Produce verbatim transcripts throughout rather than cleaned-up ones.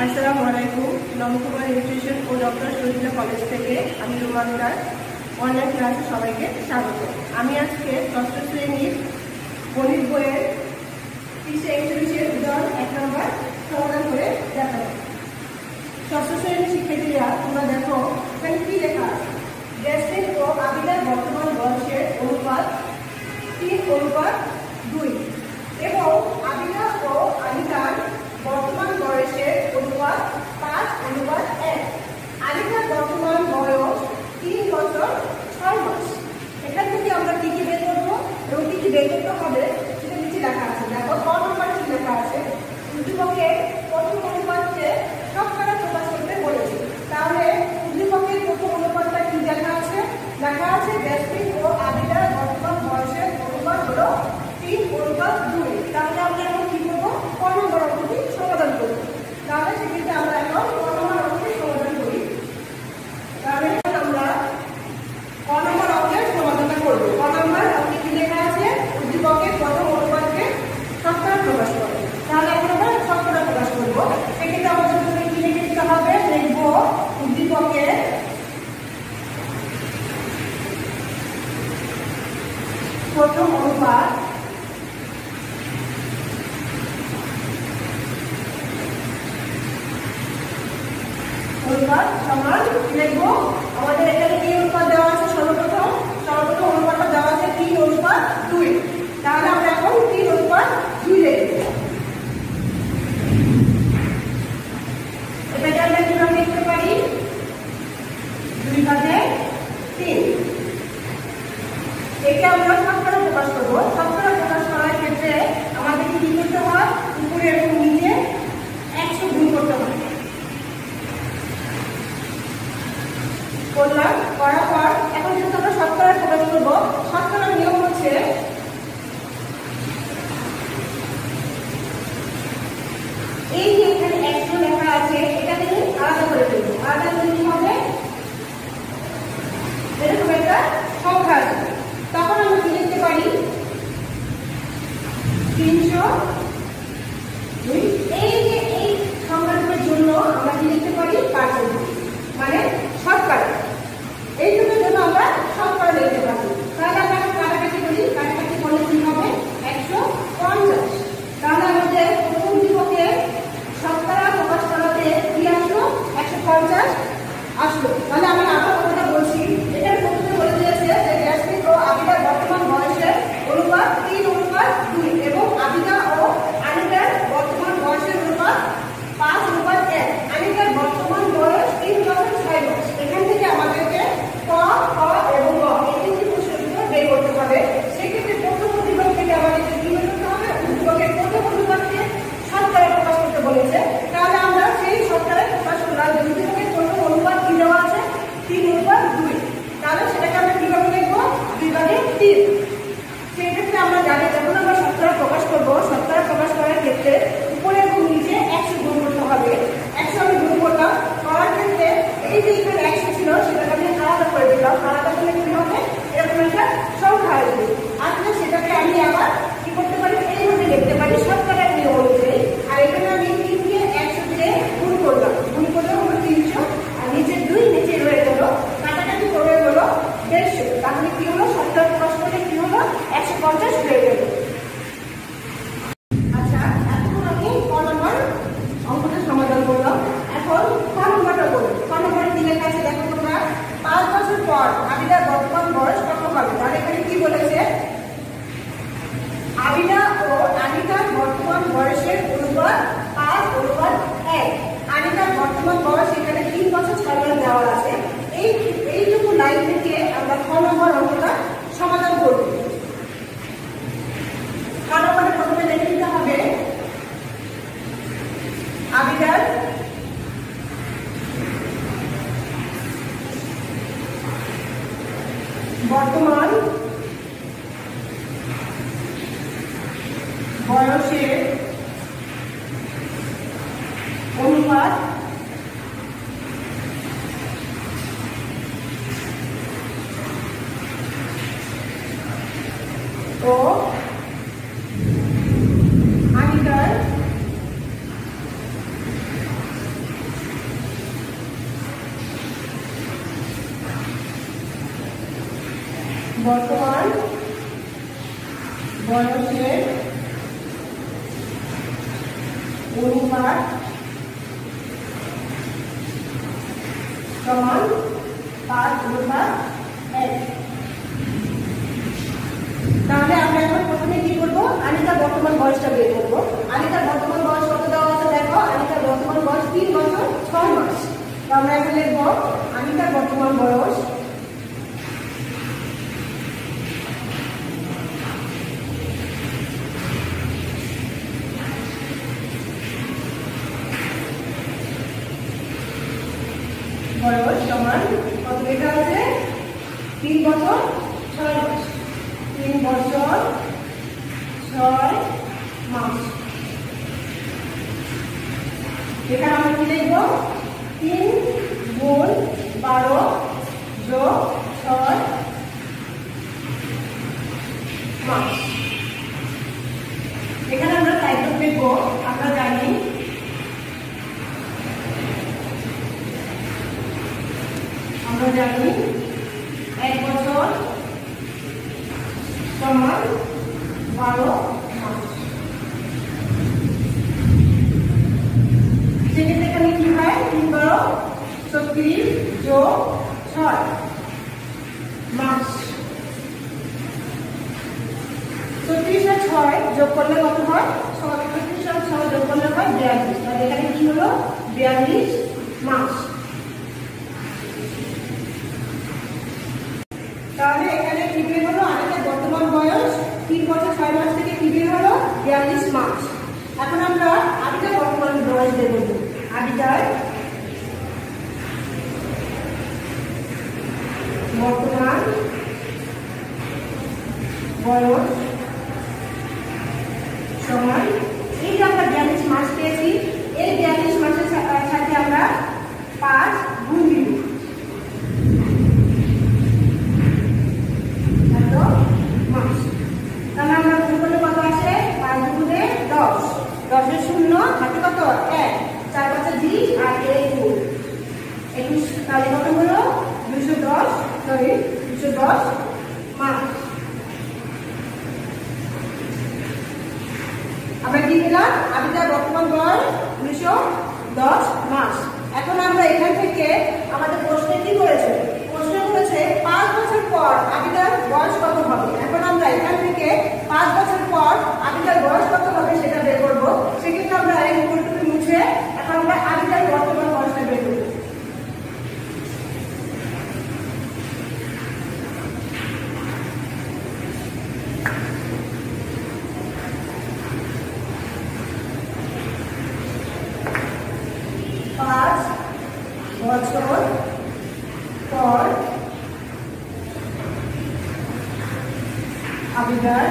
আসসালামু আলাইকুম। নবকুমার নিউট্রিশন ও ডক্টর শহীদুল্লাহ কলেজ থেকে আমি রুমানদার অনলাইন ক্লাসে সবাইকে স্বাগত। আমি আজকে ষষ্ঠ শ্রেণীর গণিত বইয়ের তিরিশে একচল্লিশের উদাহরণ এক নম্বর সমাধান করে দেখাবো। ষষ্ঠ শ্রেণীর শিক্ষার্থীরা তোমরা দেখো এখানে কি লেখা আছে। জেসমিন ও আবিদার বর্তমান বয়সের অনুপাত তিন অনুপাত দুই এবং আবিদা ও আনিকার বর্তমান বয়সের অনুপাত পাঁচ অনুপাত এক। আনিকার বর্তমান বয়স তিন বছর ছয় মাস। এখান থেকে আমরা কি কি বের করবো এবং কি কি বের করতে হবে সেটা নিচে লেখা আছে। দেখো ক নম্বর কি লেখা আছে, উদ্দীপকের প্রথম অনুপাতকে শতকরা প্রকাশ করতে বলেছে। তাহলে উদ্দীপকের প্রথম অনুপাতটা কি লেখা আছে? লেখা আছে জেসমিন ও আবিদার বর্তমান বয়সের অনুপাত হলো তিন অনুপাত দুই। তাহলে আমরা এখন কি করবো? ক নম্বর অঙ্কটি সমাধান করবো। তাহলে সেক্ষেত্রে আমরা এখন ক নম্বর অঙ্কটি সমাধান করি। তাহলে আমরা ক নম্বর অঙ্কের সমাধানটা করবো। ক নম্বর অঙ্কে কি লেখা আছে? উদ্দীপকের প্রথম অনুপাতকে শতকরা প্রকাশ করবো। তাহলে এখন আমরা শতকরা প্রকাশ করবো। সেক্ষেত্রে আমাদের জন্য কি লিখে দিতে হবে? লিখবো উদ্দীপকের প্রথম অনুপাত অনুপাত সমান লিখবো। আমাদের এখানে কি অনুপাত দেওয়া আছে? সর্বপ্রথম সর্বপ্রথম অনুপাতটা দেওয়া আছে তিন অনুপাত দুই। তাহলে আমরা এখন তিন অনুপাত দুই লিখবো। এটাকে আমরা কিভাবে লিখতে পারি? দুই ভাগে তিন। একে আমরা শতকরা প্রকাশ করবো। শতকরা প্রকাশ করার ক্ষেত্রে আমাদেরকে কি করতে হয়? উপরে এবং নিচে একশো গুণ করতে হয়। করলাম, করার পর এখন যেহেতু আমরা শতকরা প্রকাশ করবো, শতকরার নিয়ম হচ্ছে এই যে এখানে একশো লেখা আছে এটাকে আলাদা করে দেবো। আলাদা করে কি হবে? এরকম একটা সংখ্যা আছে। তখন আমরা কি লিখতে পারি? তিনশো দুই। এই যে এই সংখ্যাগুলোর জন্য আমরা কি লিখতে পারি? পার্সেন্ট, মানে শতকরা। এইটুকুর জন্য আমরা শতকরা লিখতে পারি। তাহলে আমরা কাটাকাটি করি। কাটাকাটি করলে কি হবে? একশো পঞ্চাশ। তাহলে আমাদের প্রথম উদ্দীপকে শতকরা প্রকাশ করাতে কি আসলো? একশো পঞ্চাশ আসলো। তাহলে আমরা আবার কথাটা বলছি। এখানে প্রথমে বলে দিয়েছে যে জেসমিন ও আবিদার বর্তমান বয়সের অনুপাত তিন অনুপাত দুই এবং আবিদা ও আনিকার বর্তমান বয়সের অনুপাত পাঁচ অনুপাত এক। আনিকার বর্তমান বয়স তিন বছর ছয় মাস। এখান থেকে আমাদেরকে ক, খ এবং গ এই তিনটি প্রশ্নগুলো বের করতে হবে। সেক্ষেত্রে প্রথম উদ্দীপক থেকে আমাদেরকে কি বের করতে হবে? উদ্দীপকের প্রথম অনুপাতকে শতকরা প্রকাশ করতে বলেছে। তাহলে আমরা সেই শতকরা প্রকাশ করলাম। উদ্দীপকের প্রথম অনুপাত কি দেওয়া আছে? তিন অনুপাত দুই। তাহলে সেটাকে আমরা কিভাবে লিখবো? দুই ভাগে তিন। সেক্ষেত্রে আমরা জানি যখন আমরা শতকরা প্রকাশ করবো, শতকরা প্রকাশ করার ক্ষেত্রে উপরে এবং নিচে একশো গুণ করতে হবে। একশো আমি গুণ করলাম। করার ক্ষেত্রে এই যে এখানে একশো ছিল সেটাকে আমি আলাদা করে দিলাম। আলাদা করলে কি হবে? এরকম একটা সংখ্যা আসবে। আসলে সেটাকে আমি আবার কি করতে পারি? এইভাবে লিখতে পারি শতকরার নিয়ম অনুযায়ী। আর এখানে আমি তিন দিয়ে একশো দিয়ে গুণ করলাম। গুণ করলে হলো তিনশো, আর নিচে দুই নিচে রয়ে গেল। কাটাকাটি করে হলো দেড়শো। তাহলে কি হলো? শতকরা প্রকাশ করলে কি হলো? একশো পঞ্চাশ হয়ে গেল। আচ্ছা, এখন আমি ক নম্বর অঙ্কটা সমাধান করলাম। এখন খ নম্বরটা বলি। খ নম্বরে কি লেখা আছে দেখো তোমরা। পাঁচ বছর পর আবিদার বর্তমান বয়স কত হবে? তাহলে এখানে কি বলেছে? আবিদা ও আনিকার বর্তমান বয়সের অনুপাত পাঁচ অনুপাত এক। আনিকার বর্তমান বয়স এখানে তিন বছর ছয় মাস দেওয়া আছে। এই এইটুকু লাইন থেকে আমরা খ নম্বর অঙ্কটা সমাধান করব। কারণ আমাদের প্রথমে লিখে দিতে হবে আবিদার বর্তমান বয়সের অনুপাত ও আনিকার বর্তমান বয়সের অনুপাত সমান পাঁচ অনুপাত এক। তাহলে আমরা এখন প্রথমে কি করবো, আনিকার বর্তমান বয়সটা বের করবো। আনিকার বর্তমান বয়স কত দেওয়া আছে দেখো, আনিকার বর্তমান বয়স তিন বছর ছয় মাস। তো আমরা এখন লিখবো আনিকার বর্তমান বয়স বয়স সমান কত লেখা আছে, তিন বছর ছয় মাস। তিন বছর ছয় মাস। এখানে আমরা কি লিখবো, তিন গুণ বারো যোগ ছয় মাস। এখানে আমরা টাইপ লিখবো, আমরা জানি আমরা জানি এক বছর সমান বারো মাস। সেক্ষেত্রে এখানে কি হয়, তিন বারো ছত্রিশ যোগ ছয় মাস। ছত্রিশ আর ছয় যোগ করলে কত হয়, ছত্রিশ আর ছয় যোগ করলে হয় বিয়াল্লিশ। তাহলে এখানে কি হলো, বিয়াল্লিশ মাস। তাহলে এখানে কি বের হলো, আনিকার বর্তমান বয়স তিন বছর ছয় মাস থেকে কি বের হলো, বিয়াল্লিশ মাস। এখন আমরা আনিকার বর্তমান বয়স বের করবো। আনিকার বর্তমান বয়স সমান, এই যে আমরা বিয়াল্লিশ মাস পেয়েছি, এই বিয়াল্লিশ মাসের সাথে আমরা পাঁচ গুণ দিব। তাহলে আমরা গুণ করলে কত আসে, পাঁচ গুণে দশ, দশের শূন্য হাতে কত এক, চার পাঁচে বিশ আর একুশ, একুশ তাহলে কত হলো দুশো দশ, সরি দুশো দশ মাস। আমরা কি পেলাম, আনিকার বর্তমান বয়স দুশো দশ মাস। এখন আমরা এখান থেকে আমাদের প্রশ্নে কি করেছে, প্রশ্ন করেছে পাঁচ বছর পর আনিকার বয়স কত হবে। এখন আমরা এখান থেকে পাঁচ বছর পর আনিকার বয়স কত হবে সেটা বের করবো। সেক্ষেত্রে আমরা এই উপরটুকু মুছে এখন আমরা আনিকার বর্তমান বয়সটা বের করবো। পাঁচ বছর পর আনিকার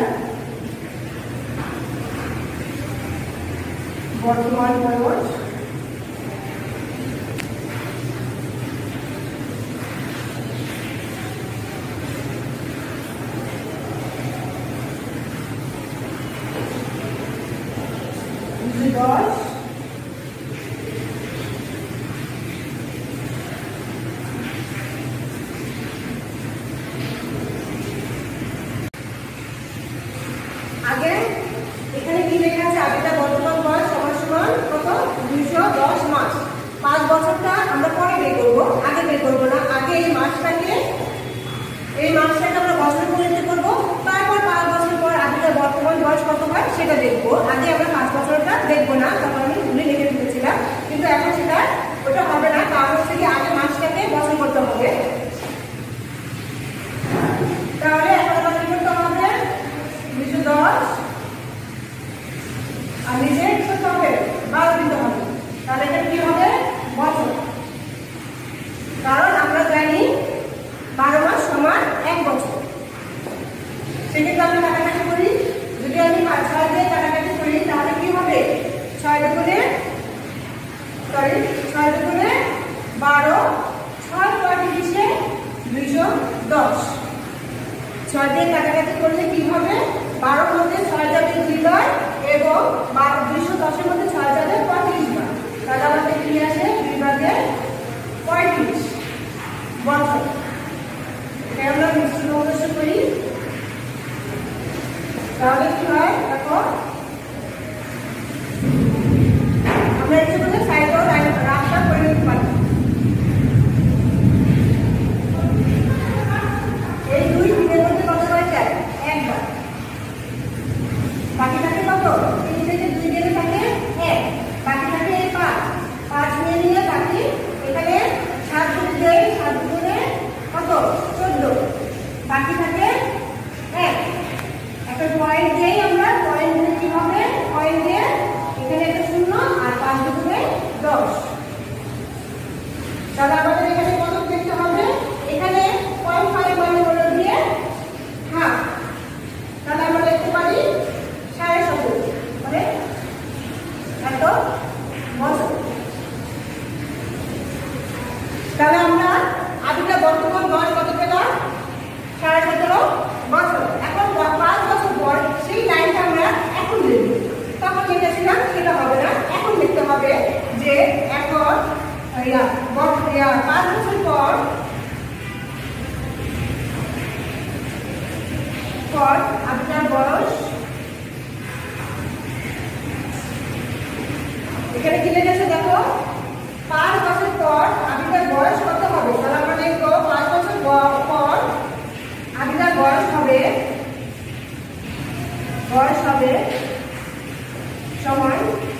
বর্তমান বয়স দশ আগে এখানে কি লেখা আছে, আনিকার বর্তমান বয়স সমান সমান কত, দুইশো দশ মাস। পাঁচ বছরটা আমরা পরে বের করবো, আগে বের করবো না। আগে এই মাসটাকে এই মাসটাকে আমরা বছর পরিণত করবো, তারপর পাঁচ বছর পর আনিকার বর্তমান বয়স কত হয় সেটা দেখবো। আগে আমরা পাঁচ বছরটা দেখবো না, তখন আমি ভুলে লিখে ফেলেছিলাম, কিন্তু এখন সেটা ওটা হবে না। কারণ হচ্ছে কি আগে মাসটাকে বছর করতে হবে। তাহলে এখন আমাদের কি করতে হবে, দুইশো দশ আর নিজে করতে হবে বারো দিতে হবে। তাহলে এটা কি হবে, বছর। কারণ আমরা জানি বারো মাস সমান এক বছর। সেক্ষেত্রে আমরা কাটাকাটি করি, যদি আমি ছয় দিয়ে কাটাকাটি করি তাহলে কি হবে, ছয় দুগুণে সরি ছয় দুগুণে বারো, ছয় পঁয়ত্রিশে দুইশো দশ। ছয় দিয়ে কাটাকাটি করলে কি হবে, বারোর মধ্যে ছয় যাবে দুই বার এবং বারো দুইশো দশের মধ্যে ছয় যাবে পঁয়ত্রিশ বার। তাহলে আমাদের কি আসে, দুই ভাগে পঁয়ত্রিশ বছর। এটা আমরা মিশ্র করি। যে এখন পাঁচ বছর পর পর আপনার বয়স এখানে কি লেগেছে দেখো, পাঁচ বছর পর আপনার বয়স কত হবে? তাহলে আমরা দেখবো পাঁচ বছর পর আপনার বয়স হবে বয়স হবে সময়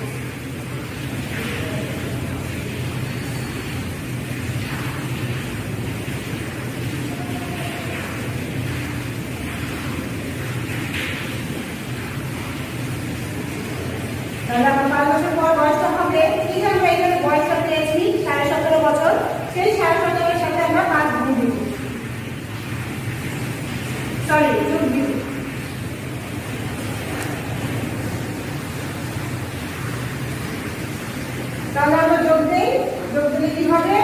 তাহলে আমরা পাঁচ বছর পর বয়সটা হবে, ঠিক আমরা এখানে বয়সটা পেয়েছি সাড়ে সতেরো বছর, সেই সাড়ে সতেরোর সাথে আমরা পাঁচ গুণ দিব, সরি যোগ দিব। তাহলে আমরা যোগ দেই, যোগ দিলে কি হবে?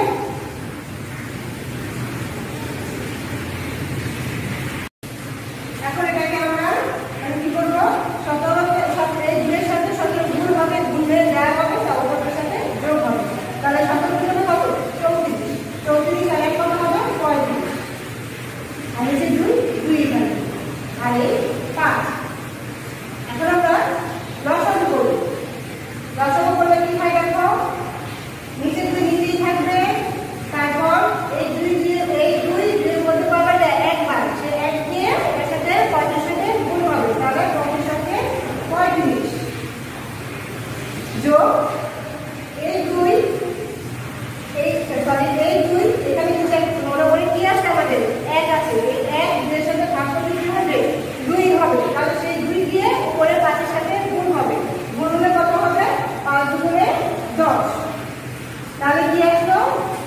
এখন এটাকে আমরা কি করবো, সতেরো দুইয়ের সাথে সতেরো গুণ হবে, গুণে দেওয়া হবে, সতেরোর সাথে যোগ হবে। তাহলে সতেরো গুণ কত? চৌত্রিশ। চৌত্রিশ আর এক কত হবে? পঁয়ত্রিশ। আর এই যে দুই দুই এখানে, আর এই পাঁচ। এখন আমরা লসাগু করবো। লসাগু করলে কি হয় দেখো, নিচে দুই নিচেই থাকবে, তারপর এই দুই এই দুই দুই মধ্যে পাবে একবার, সে এক দিয়ে এর সাথে পঁয়ত্রিশ সাথে গুণ হবে, তাহলে পঁয়ত্রিশ সাথে পঁয়ত্রিশ যোগ এই দুই এই সরি এই দুই এখানে নিচে মনে করে কি আছে আমাদের এক আছে, এই এক দুইয়ের সাথে ভাগ করলে কি হবে? দুই হবে, তাহলে সেই দুই দিয়ে উপরে পাঁচের সাথে গুণ হবে, গুণ হলে কত হবে? পাঁচ দুগুণে দশ। তাহলে কি আসলো?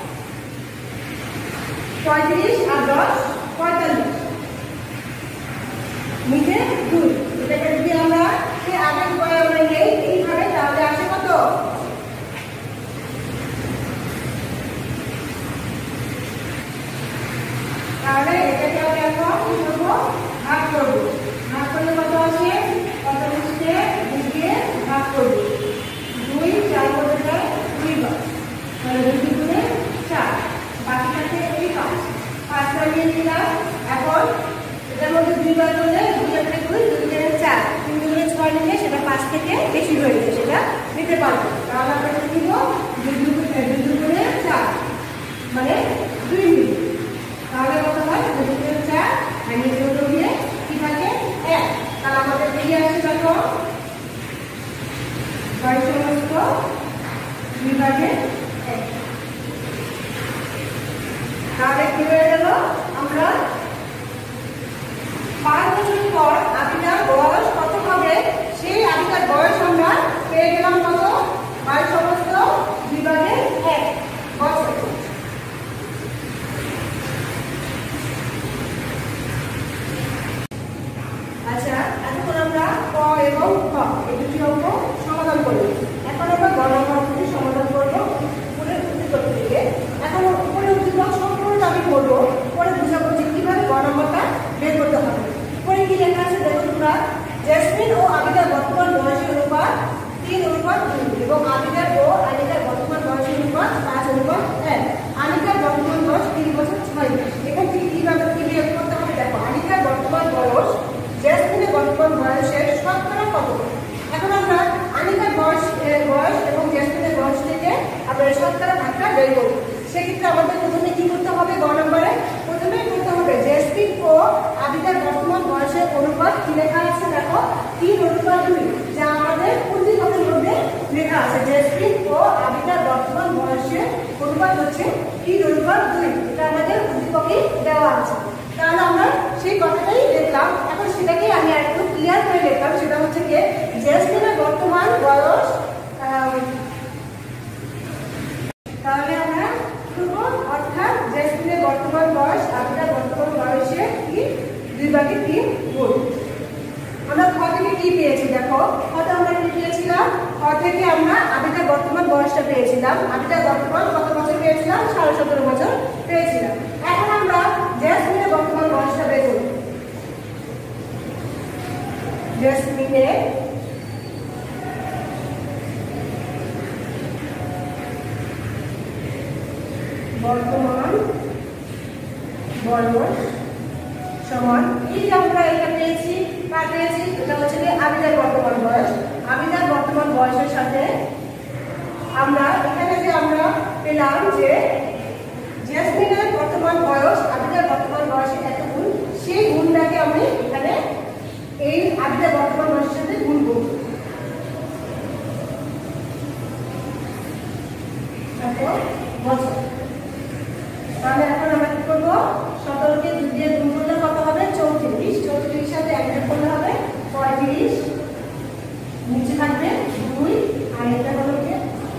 পঁয়ত্রিশ আর দশ পঁয়তাল্লিশ, নিচে দুই। এটাকে যদি আমরা সে আগের উপায়ে আমরা নেই এইভাবে, তাহলে আসে কত? তাহলে এটাকে আমরা এখন কি করবো? ভাগ করবো। ভাগ করলে কত আসে? পঁয়তাল্লিশকে দুই দিয়ে ভাগ করবো, দুই চার করতে যায় দুই বার, তাহলে দুই দুগুণে চার, বাকি থাকে এই পাঁচ, পাঁচটা নিয়ে নিলাম। এখন এটার মধ্যে দুই বার করলে দুই একটা দুই দুই চারে চার, তিন দুগুণে ছয় নিলে সেটা পাঁচ থেকে বেশি হয়ে গেছে, সেটা নিতে পারবো। তাহলে আমরা কি দিব? দুই দুগুণে চার মানে দুই মিনিট, তাহলে কত হয়? দুই দুগুণে চার আর নিচে দুটো দিয়ে কি থাকে? এক। তাহলে আমাদের বেরিয়ে আসছে দেখো বয়স সমস্ত দুই ভাগে এক। তাহলে কি হয়ে গেল? আমরা পাঁচ বছর পর আবিদার বয়স কত হবে, সেই আবিদার বয়স আমরা পেয়ে গেলাম কত? বয়স সমস্ত দুই ভাগে এক বছর। আচ্ছা, এখন আমরা ক এবং খ এই দুটি অঙ্ক সমাধান করব। এখন আমরা গ নম্বর অঙ্কটি সমাধান করব উপরের উদ্দীপক থেকে। এখন উপরের উদ্দীপক সম্পূর্ণ আমি করবো, পরে বুঝাবো যে কিভাবে গ নম্বরটা বের করতে হবে। উপরে কি লেখা আছে দেখো তোমরা, জেসমিন ও আবিদার বর্তমান বয়সের অনুপাত তিন অনুপাত দুই এবং আবিদার ও আনিকার বর্তমান বয়সের অনুপাত পাঁচ অনুপাত এক। আনিকার বর্তমান বয়স তিন বছর ছয় মাস। এখান থেকে কিভাবে কি বের করতে হবে দেখো, আনিকার বর্তমান বয়স জেসমিনের বর্তমান বয়সের শতকরা কত। এখন আমরা আনিকার বয়স বয়স এবং জেসমিনের বয়স থেকে আমরা শতকরা ভাগটা বের করব। সেক্ষেত্রে আমাদের প্রথমে কি করতে হবে? গ নম্বরে প্রথমে করতে হবে জেসমিন ও আবিদার বর্তমান বয়সের অনুপাত কি লেখা আছে দেখো, তিন অনুপাত দুই, যা আমাদের উদ্দীপকের মধ্যে লেখা আছে। জেসমিন ও আবিদার বর্তমান বয়সের অনুপাত হচ্ছে তিন অনুপাত দুই, এটা আমাদের উদ্দীপকে দেওয়া আছে। তাহলে আমরা সেই কথাটাই দেখলাম, এখন সেটাকে আমি একটু ক্লিয়ার করে দেখলাম। সেটা হচ্ছে কি, জেসমিনের বর্তমান বয়স, তাহলে আমরা অর্থাৎ জেসমিনের বর্তমান বয়স আবিদার বর্তমান বয়সে কি দুই ভাগে তিন গুণ। আমরা খ থেকে কি পেয়েছি দেখো, খ আমরা কি পেয়েছিলাম? খ থেকে আমরা আবিদার বর্তমান বয়সটা পেয়েছিলাম। আবিদার বর্তমান কত বছর পেয়েছিলাম? সাড়ে সতেরো বছর পেয়েছিলাম। এখন আমরা জেসমিনের বর্তমান বয়সটা বের করব। জেসমিনের বর্তমান বয়স সমান, এই যে আমরা এটা পেয়েছি কার পেয়েছি, এটা হচ্ছে কি আবিদার বর্তমান বয়স। আবিদার বর্তমান বয়সের সাথে আমরা এখানে যে আমরা পেলাম যে জেসমিনের বর্তমান বয়স আবিদার বর্তমান বয়সের এত গুণ, সেই গুণটাকে আমি এখানে এই আবিদার বর্তমান বয়সের সাথে গুণ করব। বছর তাহলে এখন আমরা কি করবো, সতেরোকে দুই দিয়ে গুণ করলে কত হবে, চৌত্রিশ। চৌত্রিশ সাথে এক যোগ করলে হবে পঁয়ত্রিশ, নিচে থাকবে দুই, আর এটা হলো কি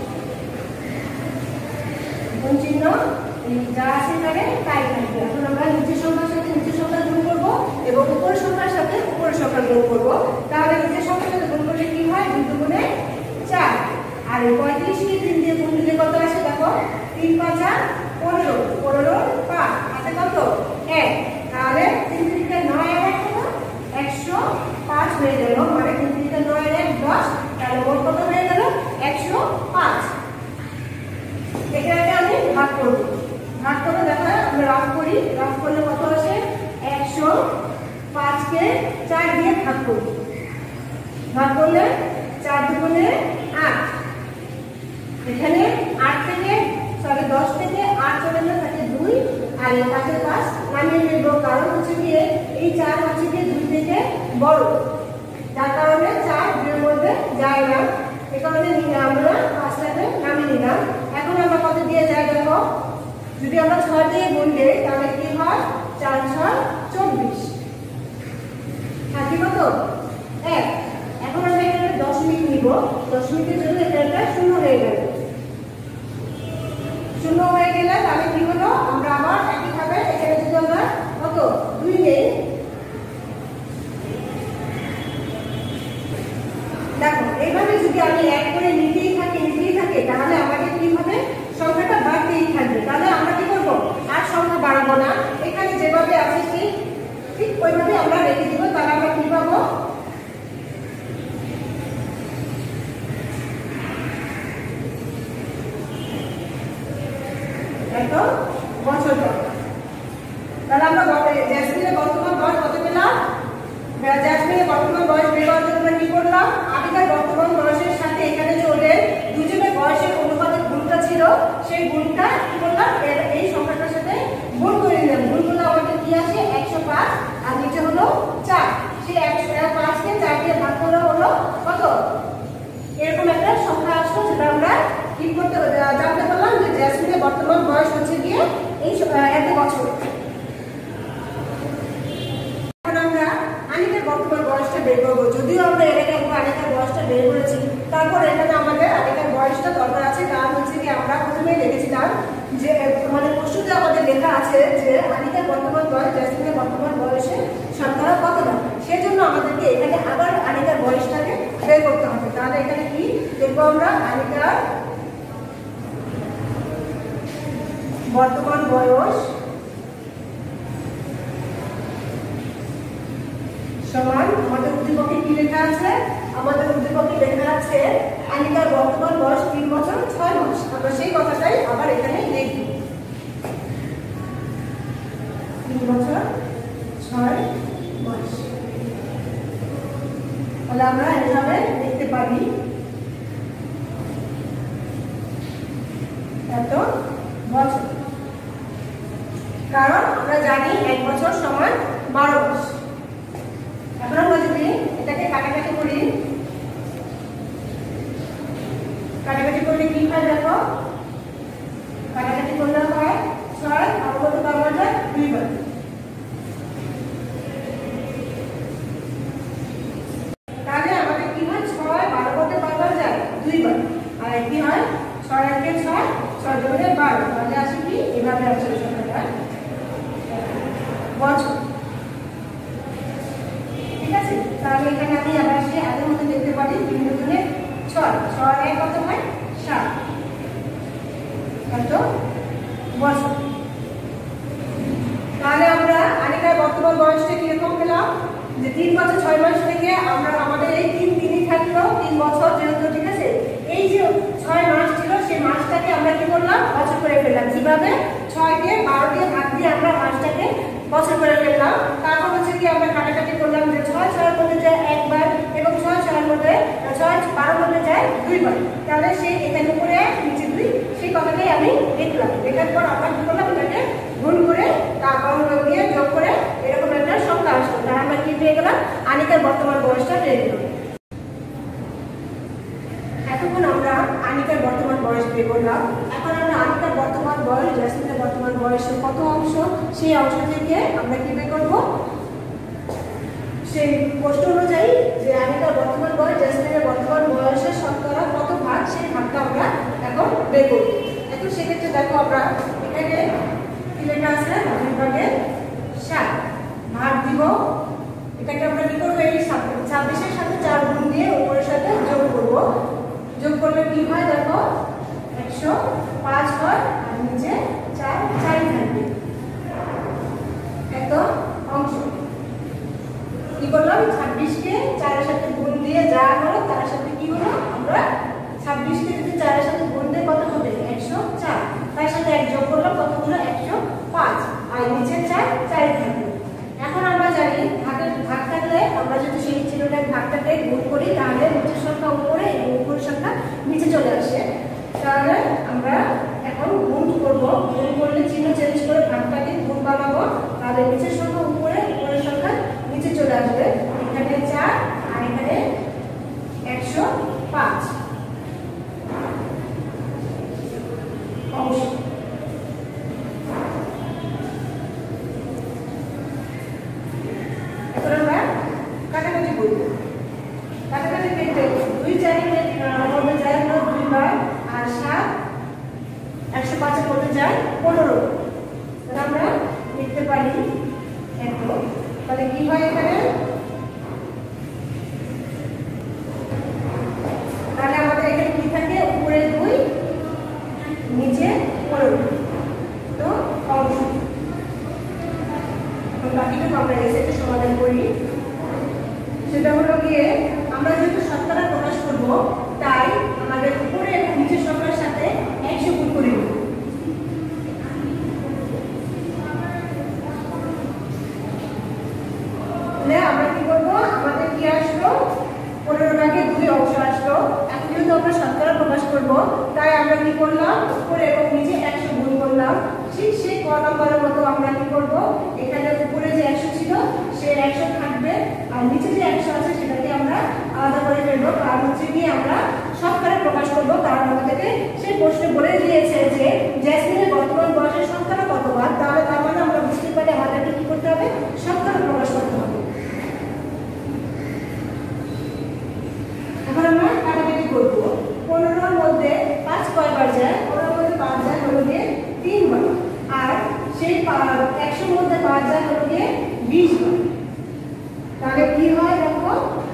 গুণ চিহ্ন, যা আছে এখানে তাই থাকবে। এখন আমরা নিচের সংখ্যার সাথে নিচের সংখ্যা গুণ করবো এবং উপরের সংখ্যার সাথে উপরের সংখ্যা গুণ করবো। তাহলে নিচের সংখ্যার সাথে গুণ করলে কি হয়, দুই দুগুণে চার, আর এই পঁয়ত্রিশকে তিন দিয়ে গুণ দিলে কত আসে দেখো, তিন পাঁচা পনেরো, পনেরো পাঁচ আছে কত এক, তাহলে তিন তিনটা নয় আর এক কত একশো পাঁচ হয়ে গেল, মানে তিন তিনটা নয় আর এক দশ, তাহলে মোট কত হয়ে গেল একশো পাঁচ। এটাকে আমি ভাগ করব, ভাগ করে দেখো আমরা রাফ করি, রাফ করলে কত আসে একশো পাঁচকে চার দিয়ে ভাগ করব, ভাগ করলে চার দুগুণে আট, এখানে আট থেকে সরি দশ থেকে আট চলে গেলে থাকে দুই, আর এই পাঁচের পাঁচ নামিয়ে নেব, কারণ হচ্ছে গিয়ে এই চার হচ্ছে গিয়ে দুই থেকে বড়, যার কারণে চার দুইয়ের মধ্যে যায় না, এ কারণে আমরা পাঁচটাকে নামিয়ে নিলাম। এখন আমরা কত দিয়ে যাই দেখো, যদি আমরা ছয় দিয়ে গুণ দিই তাহলে কি হয়, চার ছয় চব্বিশ, থাকি কত এক। এখন আমরা এখানে দশমিক নিব, দশমিকের জন্য এটা শূন্য হয়ে গেল, শূন্য হয়ে গেলে তাহলে কি হলো, আমরা আবার একইভাবে এখানে যদি আমরা কত দুই নেই, দেখো এইভাবে যদি আমি এক করে নিতেই থাকি নিতেই থাকি তাহলে আমাদের কি হবে, সংখ্যাটা বাড়তেই থাকবে। তাহলে আমরা কি করব, আর সংখ্যা বাড়াবো না, এখানে যেভাবে আছে ঠিক ঠিক ওইভাবে আমরা রেখে দিব। তাহলে আমরা কি পাবো, এত বছর পর। তাহলে আমরা জেসমিনের বর্তমান বয়স কত পেলাম, জেসমিনের বর্তমান বয়স বের করার জন্য আমরা কি করলাম, আবিদার বর্তমান বয়সের সাথে এখানে যে ওদের দুজনের বয়সের অনুপাতে গুণটা ছিল সেই গুণটা কি করলাম, এই সংখ্যাটার সাথে গুণ করে নিলাম, গুণ করলে আমাদের কি আসে একশো পাঁচ, আর নিচে হলো চার, সেই একশো পাঁচকে চার দিয়ে ভাগ করা হলো কত, এরকম একটা সংখ্যা আসলো, যেটা আমরা কি করতে জানতে পারলাম যে জেসমিনের বর্তমান বয়স হচ্ছে গিয়ে এই এত বছর। এখন আমরা আনিকার বর্তমান বয়সটা বের করবো, যদিও আমরা এর আগে আনিকার বয়সটা বের করেছি, তারপর এখানে আমাদের আনিকার বয়সটা দরকার আছে, কারণ হচ্ছে কি আমরা প্রথমেই লিখেছিলাম যে মানে প্রশ্নতে আমাদের লেখা আছে যে আনিকার বর্তমান বয়স জেসমিনের বর্তমান বয়সে শতকরা কতটা, সেজন্য আমাদেরকে এখানে আবার আনিকার বয়সটাকে বের করতে হবে। তাহলে এখানে কি দেখবো আমরা, আনিকার বর্তমান বয়স সমান, আমাদের উদ্দীপকে কি লেখা আছে, আমাদের উদ্দীপকে লেখা আছে আনিকার বর্তমান বয়স তিন বছর ছয় মাস। আমরা সেই কথাটাই আবার এখানে লিখব, তিন বছর ছয় মাস। তাহলে আমরা এভাবে লিখতে পারি এত বছর, কারণ আমরা জানি এক বছর সমান বারো মাস। এখন আমরা যদি এটাকে কাটাকাটি করি, কাটাকাটি করলে কি হয় দেখো, কাটাকাটি করলে হয় ছয়, আর কত পাওয়া যায় দুইবার, তাহলে আমাদের কি হয় ছয় বারো করতে পাওয়া যায় দুইবার, আর কি হয় ছয় একে ছয়, ছয় দুগুণে বারো, তাহলে আসে কি এভাবে আসে সংখ্যাটা বছর। ঠিক আছে, তাহলে এখানে আমি আবার সে আগের মতো দেখতে পারি তিন দুগুণে ছয়, ছয় এক কত হয় সাত, কত বছর। তাহলে আমরা আনিকার বর্তমান বয়সটা কিরকম পেলাম, যে তিন বছর ছয় মাস থেকে আমরা আমাদের এই তিন দিনই থাকলো তিন বছর যেহেতু, ঠিক আছে, এই যে ছয় মাস ছিল সেই মাসটাকে আমরা কি করলাম বছর করে ফেললাম, কিভাবে গেলাম। তারপর হচ্ছে কি আমরা কাটাকাটি করলাম যে ছয় ছয়ের মধ্যে যায় একবার এবং ছয় ছয়ের মধ্যে ছয় বারোর মধ্যে যায় দুইবার, তাহলে সেই এখানে উপরে এক নিচে দুই, সেই কথাটাই আমি লিখলাম। লেখার পর আমরা কি করলাম, এটাকে গুণ করে তারপর দিয়ে যোগ করে এরকম একটা সংখ্যা আসলো। তাহলে আমরা কি পেয়ে গেলাম, আনিকার বর্তমান বয়সটা পেয়ে গেলাম। এতক্ষণ আমরা আনিকার বর্তমান বয়স বের করলাম। এখন আমরা আনিকার বর্তমান বয়স, জেসমিনের বর্তমান বয়সের কত অংশ, সেই অংশ থেকে আমরা কি বের করবো, সেই প্রশ্ন অনুযায়ী যে আনিকার বর্তমান বয়স জেসমিনের বর্তমান বয়সের শতকরা কত ভাগ, সেই ভাগটা আমরা এখন বের করব। এখন সেক্ষেত্রে দেখো আমরা এখানে কি লেখা আছে, দুই ভাগে সাত ভাগ দিব, এটাকে আমরা কি করবো, এই ছাব্বিশের সাথে চার গুণ দিয়ে উপরের সাথে যোগ করবো। যোগ করলে কি হয় দেখো, একশো পাঁচ হয় আর নিচে চার চারই থাকবে। এত অংশ কি করলাম, ছাব্বিশকে চারের সাথে গুণ দিয়ে যা হলো তার সাথে কি হলো, আমরা ছাব্বিশকে যদি চারের সাথে গুণ দিয়ে কত হবে, একশো চার, তার সাথে এক যোগ করলাম কত হলো, একশো পাঁচ, আর নিচে চার চারই থাকবে। এখন আমরা জানি ভাগের ভাগ থাকলে আমরা যদি সেই চিহ্নটার ভাগটাকে গুণ করি তাহলে নিচের সংখ্যা উপরে এবং উপরের সংখ্যা নিচে চলে আসে। তাহলে আমরা এখন গুণ করবো, গুণ করলে চিহ্ন চেঞ্জ করে ভাগটাকে গুণ বানাবো, তাহলে নিচের সংখ্যা উপরে উপরের সংখ্যা নিচে চলে আসবে। এখানে চার আর এখানে একশো পাঁচ অংশ। এখন আমরা কাটাকাটি করব। কাটাকাটি ক্ষেত্রে দুই চারের মধ্যে যায় হলো দুইবার, আর সাত একশো পাঁচের মধ্যে যায় পনেরো। তাহলে আমরা লিখতে পারি এত, তাহলে কি হয় এখানে, তাহলে আমাদের এখানে কি থাকে, উপরে দুই নিচে পনেরো, তো অংশ। বাকিটুকু আমরা এই সেটে সমাধান করি। সেটা হলো গিয়ে আমরা যেহেতু শতকরা প্রকাশ করব, তাই আমাদের উপরে এবং নিচের সংখ্যার সাথে একশো গুণ করে নেব। আমরা কি করবো, আমাদের কি আসলো, পনেরো ভাগে দুই অংশ আসলো। এখন যেহেতু আমরা শতকরা প্রকাশ করবো, তাই আমরা কি করলাম, উপরে এবং নিচে একশো গুণ করলাম। ঠিক সেই ক নম্বরের মতো আমরা কি করবো, এখানে উপরে যে একশো ছিল সে একশো থাকবে, আর নিচে যে একশো আছে সেটাকে আমরা আলাদা করে ফেলবো। কারণ হচ্ছে কি আমরা শতকরা প্রকাশ করবো, কারণ আমাদেরকে সেই প্রশ্নে বলে দিয়েছে যে জেসমিনের বর্তমান বয়সের শতকরা কত ভাগ, তাহলে তার মানে আমরা বুঝতে পারি আমাদেরকে কি করতে হবে, শতকরা প্রকাশ করতে হবে। এখন আমরা কাটাকাটি করবো। পনেরোর মধ্যে পাঁচ কয়বার যায়, পনেরোর মধ্যে পাঁচ যায় হলো গিয়ে তিনবার, আর সেই একশোর মধ্যে পাঁচ যায় হলো গিয়ে বিশ বার। তাহলে কি হয় দেখো,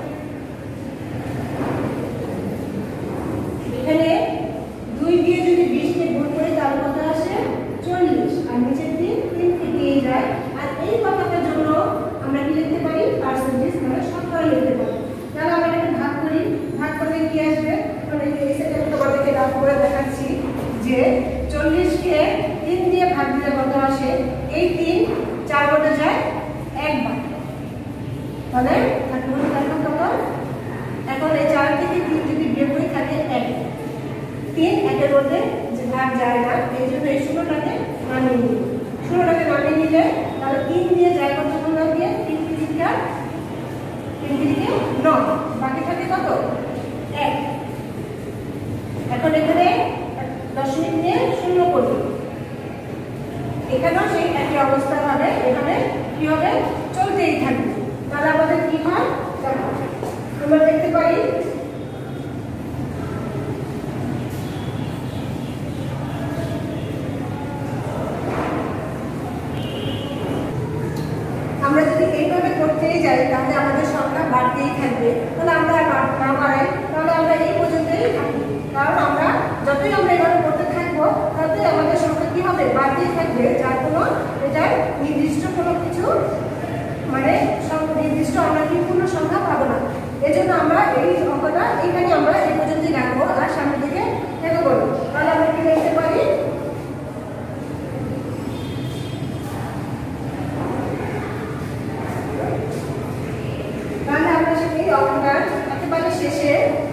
এখানে দুই দিয়ে যদি বিশকে গুণ করি তাহলে কত আসে, চল্লিশ, আর নিচের দিন তিন থেকে যায়। আর এই কথাটার জন্য আমরা কি লিখতে পারি, পার্সেন্টেজ মানে শতকরা লিখতে পারি। তাহলে আমরা এটাকে ভাগ করি, ভাগ করলে কি আসবে, মানে এই সেটা তোমাদেরকে ভাগ করে দেখাচ্ছি যে চল্লিশকে তিন দিয়ে ভাগ দিলে কত আসে, এই তিন চার মধ্যে যায় একবার, তাহলে এখন কত, এখন এই চার থেকে তিন যদি বিয়োগ করে থাকে এক, তিন একের মধ্যে যে ভাগ যায় না, এই জন্য এই ষোলোটাকে নামিয়ে নিল। ষোলোটাকে নামিয়ে নিলে তাহলে তিন দিয়ে যায় কত হলো গিয়ে, তিন তিনটা তিন তিনকে নয়, বাকি থাকে কত, এক। এখন এখানে দশমিক দিয়ে শূন্য করব, এখানেও সেই একই অবস্থা হবে, এখানে কি হবে, চলতেই থাকবে। তাহলে আমাদের কি হয়, আমরা দেখতে পারি আমরা যদি এইভাবে করতেই যাই তাহলে আমাদের সংখ্যা বাড়তেই থাকবে। তাহলে আমরা না বাড়াই, তাহলে আমরা এই পর্যন্তই থাকি, কারণ আমরা যতই আমরা এভাবে করতে থাকবো ততই আমাদের সংখ্যা কি হবে, বাড়তেই থাকবে। যার কোনো এটার নির্দিষ্ট কোনো কিছু মানে নির্দিষ্ট আমরা কি পূর্ণ সংখ্যা পাবো না। এই জন্য আমরা এই অঙ্কটা এখানে আমরা এই পর্যন্তই রাখবো, আর সামনে দিকে এগো করবো। তাহলে আমরা কি লিখতে পারি, শেষে